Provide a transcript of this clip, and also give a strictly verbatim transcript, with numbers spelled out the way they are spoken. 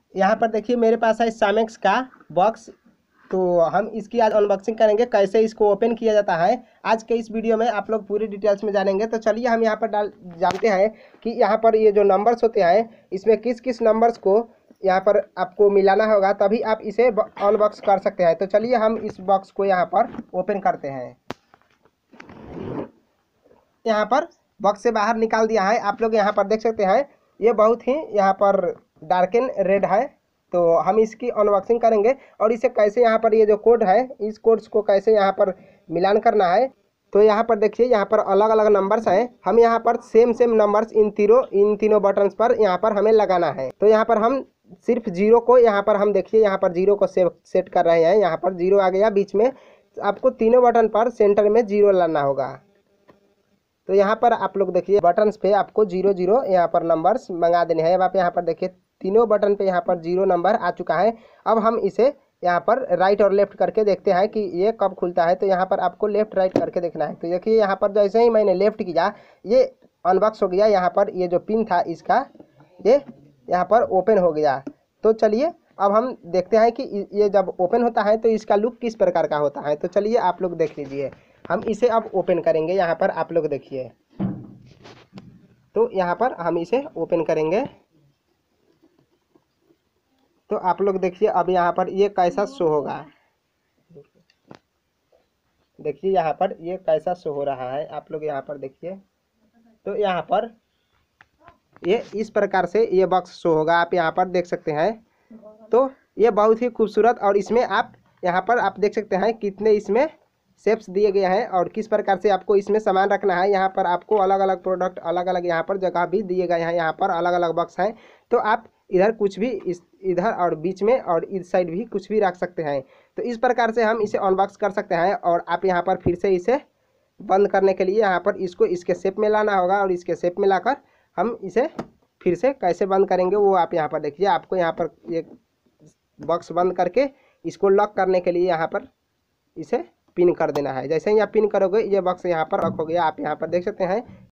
यहाँ पर देखिए मेरे पास है सामेक्स का बॉक्स। तो हम इसकी आज अनबॉक्सिंग करेंगे, कैसे इसको ओपन किया जाता है। आज के इस वीडियो में आप लोग पूरी डिटेल्स में जानेंगे। तो चलिए हम यहाँ पर डाल जानते हैं कि यहाँ पर ये जो नंबर्स होते हैं इसमें किस किस नंबर्स को यहाँ पर आपको मिलाना होगा, तभी आप इसे अनबॉक्स कर सकते हैं। तो चलिए हम इस बॉक्स को यहाँ पर ओपन करते हैं। यहाँ पर बॉक्स से बाहर निकाल दिया है, आप लोग यहाँ पर देख सकते हैं। ये बहुत ही यहाँ पर डार्कन रेड है। तो हम इसकी अनबॉक्सिंग करेंगे और इसे कैसे यहाँ पर ये जो कोड है इस कोड्स को कैसे यहाँ पर मिलान करना है। तो यहाँ पर देखिए यहाँ पर अलग अलग नंबर्स हैं। हम यहाँ पर सेम सेम नंबर्स इन तीनों इन तीनों बटन्स पर यहाँ पर हमें लगाना है। तो यहाँ पर हम सिर्फ जीरो को यहाँ पर हम देखिए यहाँ पर जीरो को सेट कर रहे हैं। यहाँ पर जीरो आ गया बीच में, आपको तीनों बटन पर सेंटर में जीरो लाना होगा। तो यहाँ पर आप लोग देखिए बटन्स पे आपको जीरो जीरो यहाँ पर नंबर्स मंगा देने हैं। अब आप यहाँ पर देखिए तीनों बटन पे यहाँ पर जीरो नंबर आ चुका है। अब हम इसे यहाँ पर राइट और लेफ्ट करके देखते हैं कि ये कब खुलता है। तो यहाँ पर आपको लेफ्ट राइट करके देखना है। तो देखिए यहाँ पर जैसे ही मैंने लेफ्ट किया ये अनबॉक्स हो गया। यहाँ पर ये जो पिन था इसका ये यहाँ पर ओपन हो गया। तो चलिए अब हम देखते हैं कि ये जब ओपन होता है तो इसका लुक किस प्रकार का होता है। तो चलिए आप लोग देख लीजिए, हम इसे अब ओपन करेंगे। यहाँ पर आप लोग देखिए, तो यहाँ पर हम इसे ओपन करेंगे। तो आप लोग देखिए अब यहाँ पर ये कैसा शो होगा। देखिए यहाँ पर ये कैसा शो हो रहा है, आप लोग यहाँ पर देखिए। तो यहाँ पर ये इस प्रकार से ये बॉक्स शो होगा, आप यहाँ पर देख सकते हैं। तो ये बहुत ही खूबसूरत, और इसमें आप यहाँ पर आप देख सकते हैं कितने इसमें शेप्स दिए गए हैं और किस प्रकार से आपको इसमें सामान रखना है। यहाँ पर आपको अलग अलग प्रोडक्ट अलग अलग यहाँ पर जगह भी दिए गए हैं। यहाँ पर अलग अलग बॉक्स हैं, तो आप इधर कुछ भी इस इधर और बीच में और इस साइड भी कुछ भी रख सकते हैं। तो इस प्रकार से हम इसे अनबॉक्स कर सकते हैं। और आप यहाँ पर फिर से इसे बंद करने के लिए यहाँ पर इसको इसके शेप में लाना होगा, और इसके शेप में लाकर हम इसे फिर से कैसे बंद करेंगे वो आप यहाँ पर देखिए। आपको यहाँ पर ये बॉक्स बंद करके इसको लॉक करने के लिए यहाँ पर इसे पिन कर देना है। जैसे ही आप पिन करोगे ये बॉक्स यहाँ पर लॉक हो गया। आप यहाँ पर देख सकते हैं